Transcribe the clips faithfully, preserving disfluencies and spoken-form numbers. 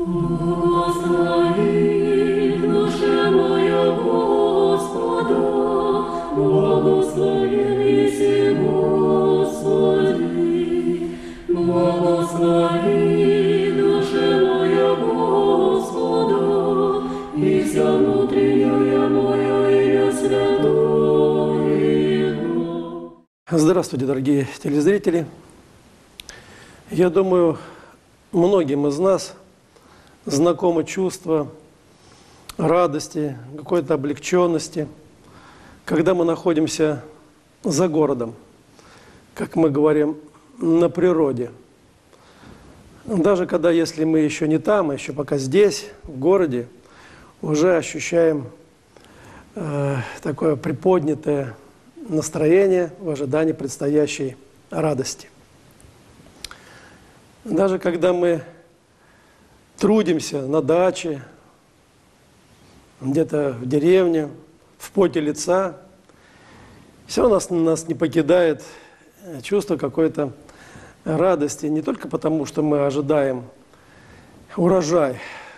Благослови душа моя Господа, благословен еси Господи, благослови душа моя Господа, и вся внутренняя моя имя святое. Здравствуйте, дорогие телезрители! Я думаю, многим из нас знакомо чувство радости, какой-то облегченности, когда мы находимся за городом, как мы говорим, на природе. Даже когда, если мы еще не там, а еще пока здесь, в городе, уже ощущаем э, такое приподнятое настроение в ожидании предстоящей радости. Даже когда мы трудимся на даче, где-то в деревне, в поте лица, все равно нас, нас не покидает чувство какой-то радости, не только потому, что мы ожидаем урожай,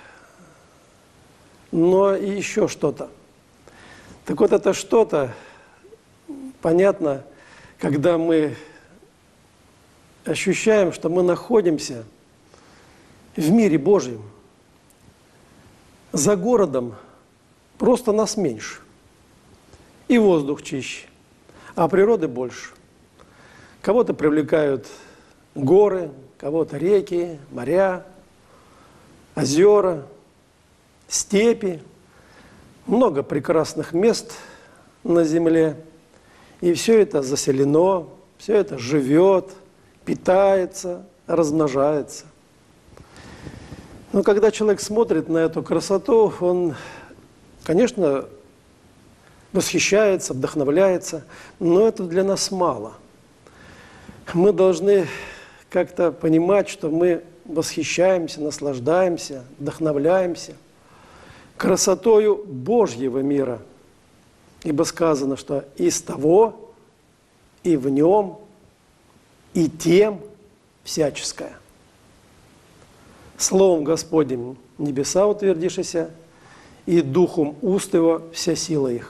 но и еще что-то. Так вот, это что-то понятно, когда мы ощущаем, что мы находимся в мире Божьем. За городом просто нас меньше. И воздух чище, а природы больше. Кого-то привлекают горы, кого-то реки, моря, озера, степи. Много прекрасных мест на земле. И все это заселено, все это живет, питается, размножается. Но когда человек смотрит на эту красоту, он, конечно, восхищается, вдохновляется, но это для нас мало. Мы должны как-то понимать, что мы восхищаемся, наслаждаемся, вдохновляемся красотою Божьего мира. Ибо сказано, что из того, и в нем, и тем всяческое. Словом Господним небеса утвердишися, и духом уст его вся сила их.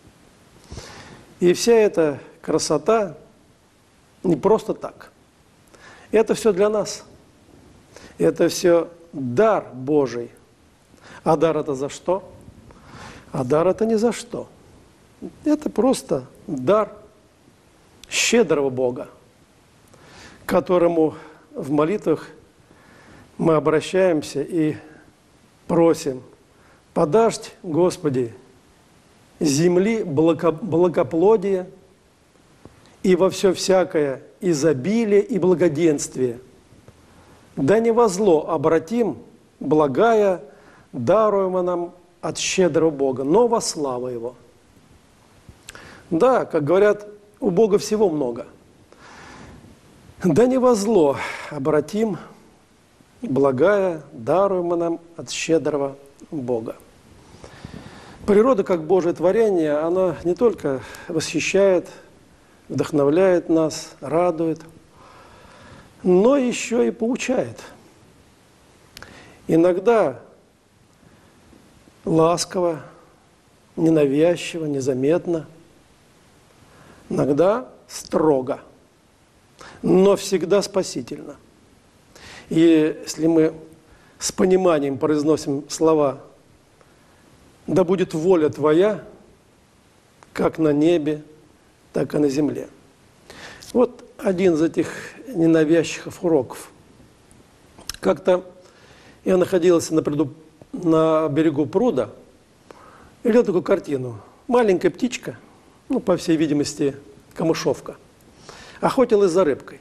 И вся эта красота не просто так. Это все для нас. Это все дар Божий. А дар это за что? А дар это не за что. Это просто дар щедрого Бога, к которому в молитвах мы обращаемся и просим: подашь, Господи, земли благоплодие и во все всякое изобилие и благоденствие. Да не во зло обратим благая, даруемо нам от щедрого Бога, но во славу Его. Да, как говорят, у Бога всего много. Да не во зло обратим благая, даруемо нам от щедрого Бога. Природа, как Божие творение, она не только восхищает, вдохновляет нас, радует, но еще и поучает. Иногда ласково, ненавязчиво, незаметно, иногда строго, но всегда спасительно. И если мы с пониманием произносим слова «Да будет воля Твоя, как на небе, так и на земле». Вот один из этих ненавязчивых уроков. Как-то я находился на, приду, на берегу пруда и видел такую картину. Маленькая птичка, ну, по всей видимости, камышовка, охотилась за рыбкой.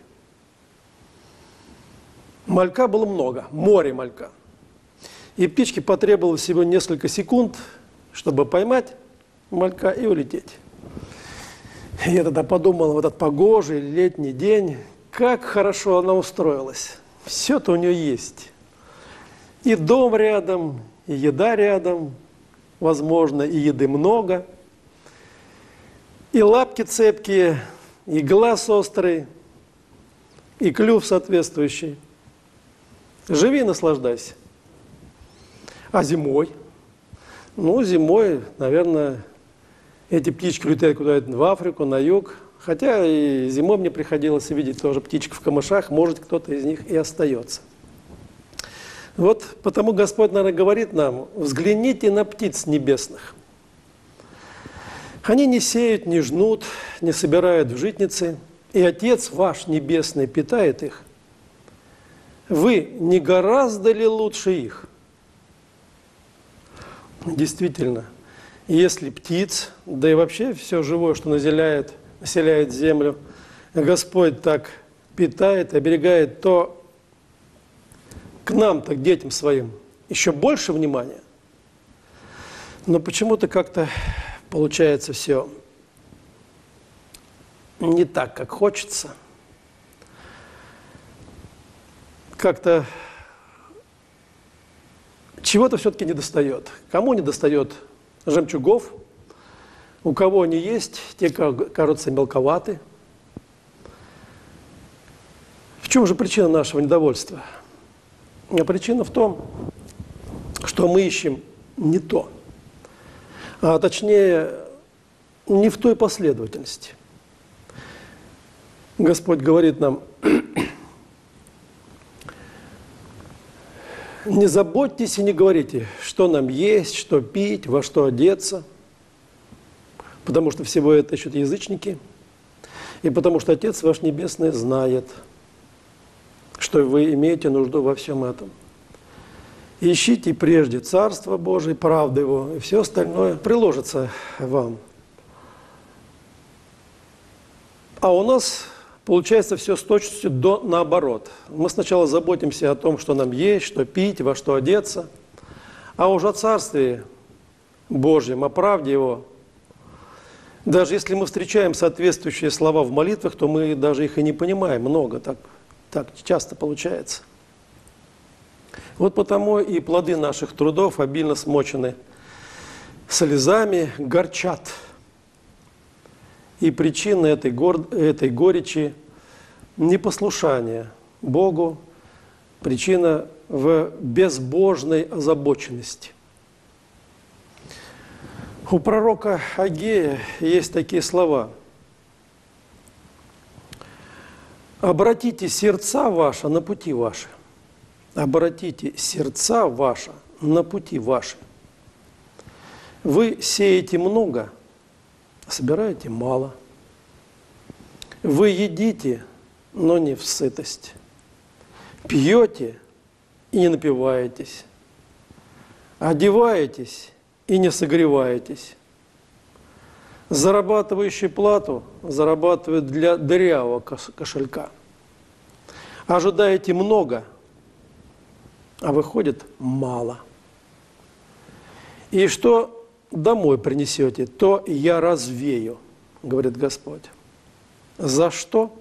Малька было много, море малька. И птичке потребовалось всего несколько секунд, чтобы поймать малька и улететь. И я тогда подумал, в этот погожий летний день, как хорошо она устроилась. Все-то у нее есть. И дом рядом, и еда рядом, возможно, и еды много, и лапки цепкие, и глаз острый, и клюв соответствующий. Живи и наслаждайся. А зимой? Ну, зимой, наверное, эти птички летают куда-то в Африку, на юг. Хотя и зимой мне приходилось видеть тоже птичек в камышах, может, кто-то из них и остается. Вот потому Господь, наверное, говорит нам: взгляните на птиц небесных. Они не сеют, не жнут, не собирают в житницы, и Отец ваш Небесный питает их. Вы не гораздо ли лучше их? Действительно, если птиц, да и вообще все живое, что населяет, населяет землю, Господь так питает, оберегает, то к нам-то, к детям своим, еще больше внимания. Но почему-то как-то получается все не так, как хочется. Как-то чего-то все-таки недостает. Кому недостает жемчугов, у кого они есть, те кажутся мелковаты. В чем же причина нашего недовольства? А причина в том, что мы ищем не то, а точнее не в той последовательности. Господь говорит нам: не заботьтесь и не говорите, что нам есть, что пить, во что одеться, потому что всего это ищут язычники, и потому что Отец ваш Небесный знает, что вы имеете нужду во всем этом. Ищите прежде Царство Божие, правду Его, и все остальное приложится вам. А у нас получается все с точностью до наоборот. Мы сначала заботимся о том, что нам есть, что пить, во что одеться, а уже о Царстве Божьем, о правде Его. Даже если мы встречаем соответствующие слова в молитвах, то мы даже их и не понимаем много, так, так часто получается. Вот потому и плоды наших трудов обильно смочены слезами, горчат. И причина этой, гор... этой горечи – непослушание Богу, причина в безбожной озабоченности. У пророка Агея есть такие слова: «Обратите сердца ваши на пути ваши». Обратите сердца ваши на пути ваши. Вы сеете много, а собираете мало. Вы едите, но не в сытость. Пьете и не напиваетесь. Одеваетесь и не согреваетесь. Зарабатывающий плату зарабатывают для дырявого кошелька. Ожидаете много, а выходит мало. И что домой принесете, то я развею, говорит Господь. За что?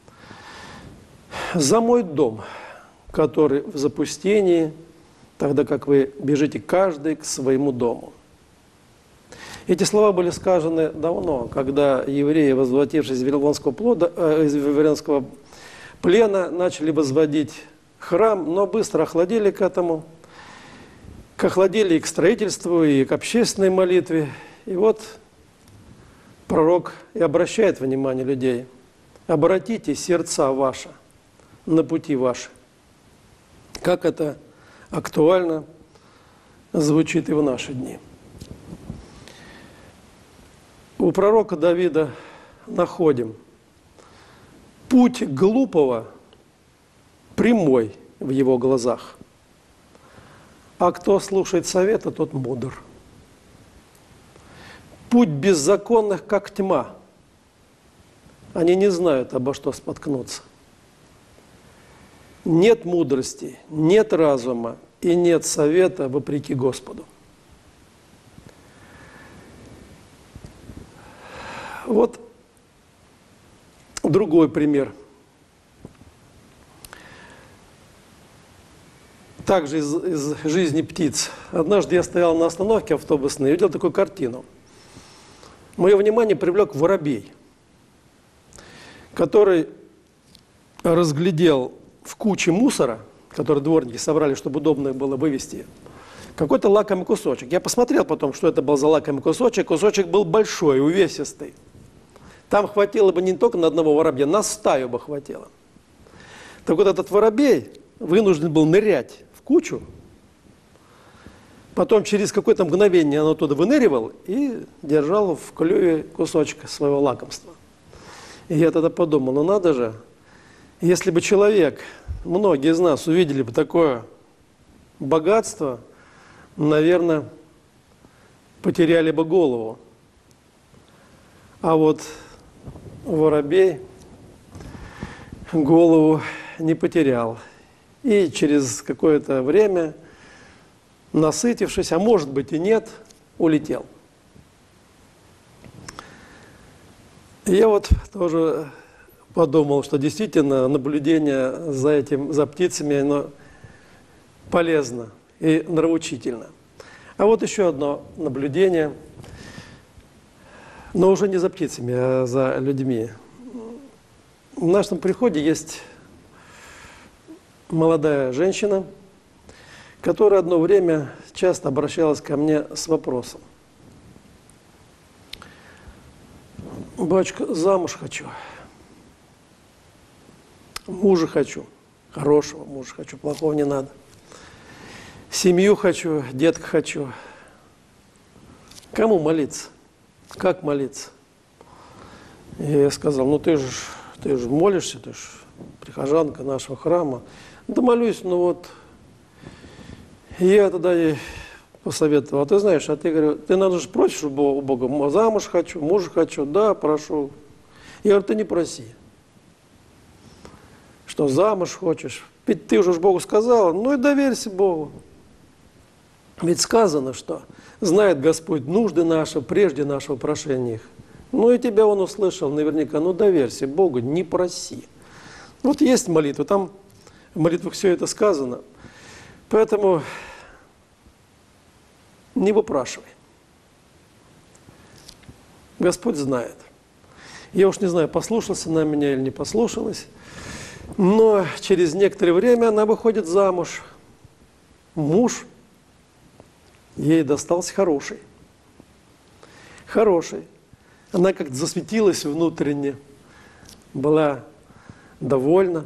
За мой дом, который в запустении, тогда как вы бежите каждый к своему дому. Эти слова были сказаны давно, когда евреи, возвратившись из Вавилонского, плода, э, из Вавилонского плена, начали возводить храм, но быстро охладели к этому, к охладели и к строительству, и к общественной молитве. И вот пророк и обращает внимание людей: обратите сердца ваши на пути ваши. Как это актуально звучит и в наши дни. У пророка Давида находим: путь глупого прямой в его глазах, а кто слушает совета, тот мудр. Путь беззаконных, как тьма. Они не знают, обо что споткнуться. Нет мудрости, нет разума и нет совета вопреки Господу. Вот другой пример. Также из, из жизни птиц. Однажды я стоял на остановке автобусной и видел такую картину. Мое внимание привлек воробей, который разглядел в куче мусора, который дворники собрали, чтобы удобно было вывести, какой-то лакомый кусочек. Я посмотрел потом, что это был за лакомый кусочек. Кусочек был большой, увесистый. Там хватило бы не только на одного воробья, на стаю бы хватило. Так вот этот воробей вынужден был нырять в кучу. Потом через какое-то мгновение он оттуда выныривал и держал в клюве кусочек своего лакомства. И я тогда подумал, ну надо же, если бы человек, многие из нас увидели бы такое богатство, наверное, потеряли бы голову. А вот воробей голову не потерял. И через какое-то время, насытившись, а может быть и нет, улетел. И я вот тоже подумал, что действительно наблюдение за этим, за птицами, оно полезно и нравоучительно. А вот еще одно наблюдение, но уже не за птицами, а за людьми. В нашем приходе есть молодая женщина, которая одно время часто обращалась ко мне с вопросом: «Батюшка, замуж хочу, мужа хочу, хорошего мужа хочу, плохого не надо, семью хочу, детка хочу. Кому молиться? Как молиться?» И я сказал: ну ты же, ты же молишься, ты же прихожанка нашего храма. Да молюсь, ну вот. И я тогда ей посоветовал: а ты знаешь, а ты, говорю, ты, наверное, же просишь у Бога, замуж хочу, мужа хочу, да, прошу. Я говорю: ты не проси, что замуж хочешь, ведь ты уже Богу сказала, ну и доверься Богу. Ведь сказано, что знает Господь нужды наши прежде нашего прошения их. Ну и тебя Он услышал наверняка, ну доверься Богу, не проси. Вот есть молитва, там в молитвах все это сказано. Поэтому не выпрашивай. Господь знает. Я уж не знаю, послушался она меня или не послушалась, но через некоторое время она выходит замуж. Муж ей достался хороший. Хороший. Она как-то засветилась внутренне, была довольна.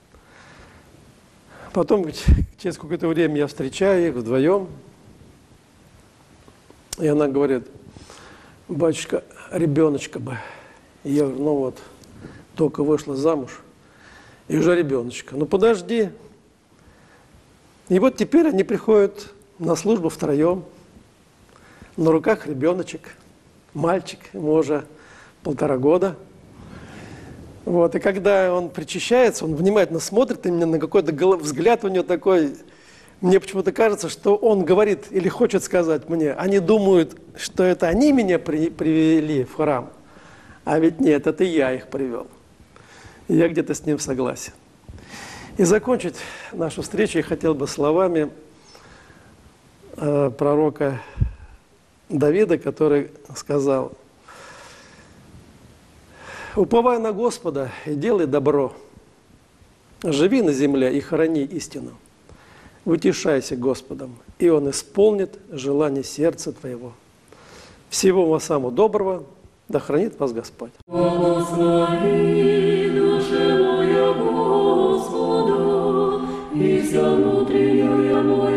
Потом, через какое-то время я встречаю их вдвоем, и она говорит: батюшка, ребеночка бы. И я говорю: ну вот, только вышла замуж, и уже ребеночка. Ну подожди. И вот теперь они приходят на службу втроем, на руках ребеночек, мальчик, ему уже полтора года. Вот, и когда он причащается, он внимательно смотрит именно на какой-то взгляд у него такой. Мне почему-то кажется, что он говорит или хочет сказать мне: они думают, что это они меня при, привели в храм, а ведь нет, это я их привел. И я где-то с ним согласен. И закончить нашу встречу я хотел бы словами э, пророка Давида, который сказал: уповай на Господа и делай добро, живи на земле и храни истину. Утешайся Господом, и Он исполнит желание сердца твоего. Всего вам самого доброго, да хранит вас Господь. Благослови душа моя Господа, и вся внутренняя моя